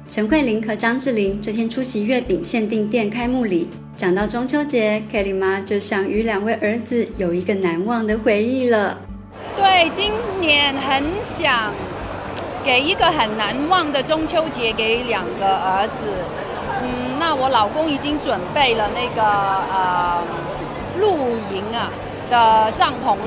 陈慧琳和张智霖这天出席月饼限定店开幕礼，讲到中秋节 ，Kelly 妈就想与2位儿子有一个难忘的回忆了。 对，今年很想给一个很难忘的中秋节给2个儿子。那我老公已经准备了那个露营的帐篷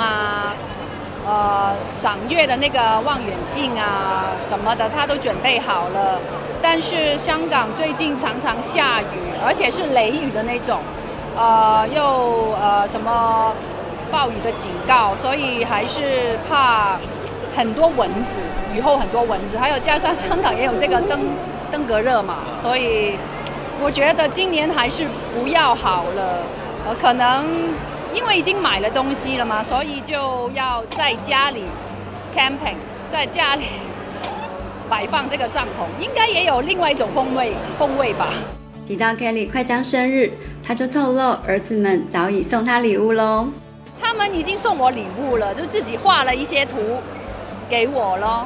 赏月的那个望远镜什么的，他都准备好了。但是香港最近常常下雨，而且是雷雨的那种，又什么暴雨的警告，所以还是怕很多蚊子，雨后很多蚊子，还有加上香港也有这个登革热嘛，所以我觉得今年还是不要好了。可能因为已经买了东西了嘛，所以就要在家里 camping， 在家里摆放这个帐篷，应该也有另外一种风味吧。 提到 Kelly 快将生日，他就透露儿子们早已送他礼物咯。 他们已经送我礼物了，就自己画了一些图给我咯。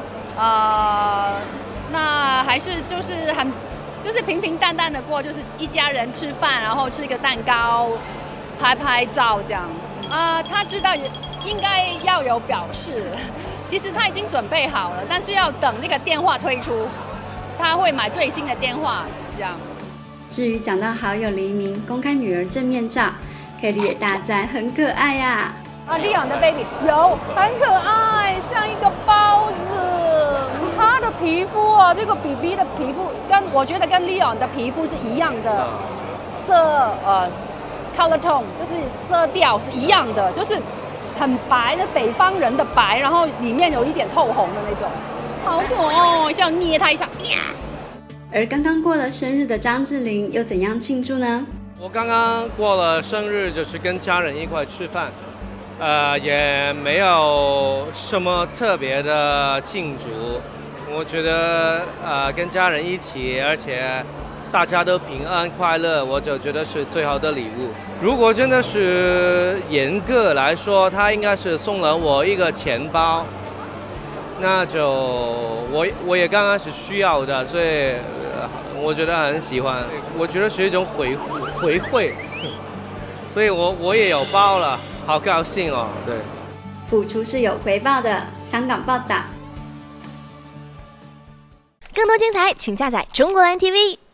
那还是就是平平淡淡的过，就是一家人吃饭，然后吃一个蛋糕，拍照这样。他知道应该要有表示，其实他已经准备好了，但是要等那个电话推出，他会买最新的电话这样。 至于讲到好友黎明公开女儿正面照， Kelly 也大赞很可爱呀。 Leon 的 baby 有很可爱，像一个包子。他的皮肤这个 BB 的皮肤我觉得跟 Leon 的皮肤是一样的color tone， 就是色调是一样的，就是很白的北方人的白，然后里面有一点透红的那种，好可爱，想捏他一下。 而刚刚过了生日的张智霖又怎样庆祝呢？ 我刚刚过了生日，就是跟家人一块吃饭，也没有什么特别的庆祝。我觉得跟家人一起，而且大家都平安快乐，我就觉得是最好的礼物。如果真的是严格来说，他应该是送了我一个钱包，那就我也刚开始需要的，所以我觉得很喜欢。我觉得是一种回馈，所以我也有包了，好高兴哦。对， 付出是有回报的。香港报道。 更多精彩，请下载中国蓝 TV。